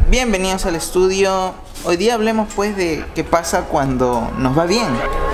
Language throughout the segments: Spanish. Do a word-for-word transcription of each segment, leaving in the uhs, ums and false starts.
bienvenidos al estudio. Hoy día hablemos pues de qué pasa cuando nos va bien.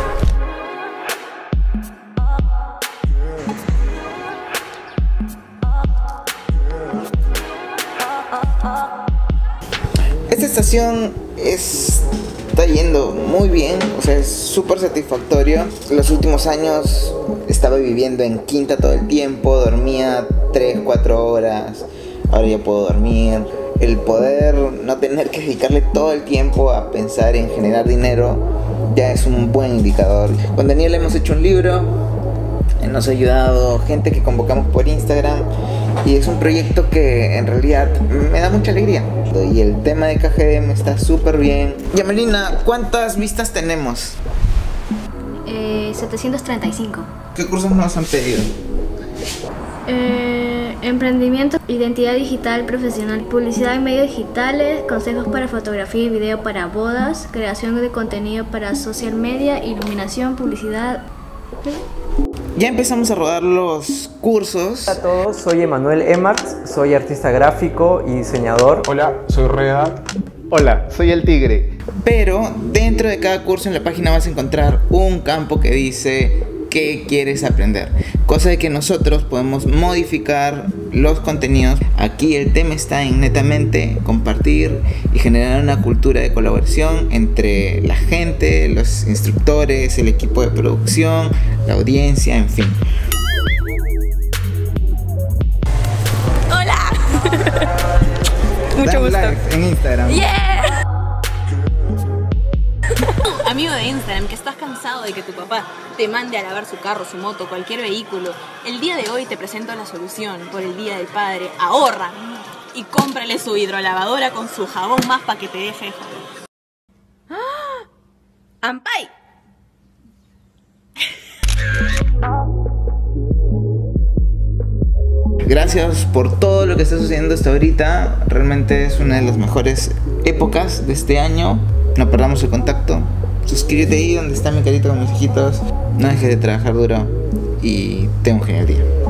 Esta estación es, está yendo muy bien, o sea, es súper satisfactorio. Los últimos años estaba viviendo en Quinta todo el tiempo, dormía tres, cuatro horas, ahora ya puedo dormir. El poder no tener que dedicarle todo el tiempo a pensar en generar dinero ya es un buen indicador. Con Daniel hemos hecho un libro, nos ha ayudado gente que convocamos por Instagram y es un proyecto que en realidad me da mucha alegría. Y el tema de K G D M está súper bien. Yamelina, ¿cuántas vistas tenemos? Eh, setecientos treinta y cinco. ¿Qué cursos nos han pedido? Eh, emprendimiento, identidad digital profesional, publicidad en medios digitales, consejos para fotografía y video para bodas, creación de contenido para social media, iluminación, publicidad. Ya empezamos a rodar los cursos. Hola a todos, soy Emanuel Emarts, soy artista gráfico y diseñador. Hola, soy Reda. Hola, soy el Tigre. Pero dentro de cada curso en la página vas a encontrar un campo que dice qué quieres aprender, cosa de que nosotros podemos modificar los contenidos. Aquí el tema está en netamente compartir y generar una cultura de colaboración entre la gente, los instructores, el equipo de producción, la audiencia, en fin. ¡Hola! Mucho gusto. Like en Instagram. Yeah. Amigo de Instagram, que estás cansado de que tu papá te mande a lavar su carro, su moto, cualquier vehículo. El día de hoy te presento la solución. Por el Día del Padre, ahorra y cómprale su hidrolavadora con su jabón más para que te deje de joder. ¡Ah! ¡Ampay! Gracias por todo lo que está sucediendo hasta ahorita. Realmente es una de las mejores épocas de este año. No perdamos el contacto. Suscríbete ahí donde está mi carita con mis hijitos. No dejes de trabajar duro y ten un genial día.